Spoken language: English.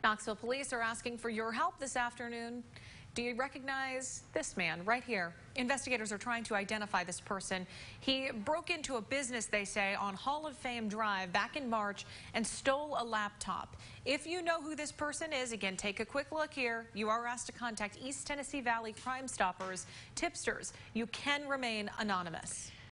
Knoxville police are asking for your help this afternoon. Do you recognize this man right here? Investigators are trying to identify this person. He broke into a business, they say, on Hall of Fame Drive back in March and stole a laptop. If you know who this person is, again, take a quick look here. You are asked to contact East Tennessee Valley Crime Stoppers. Tipsters, you can remain anonymous.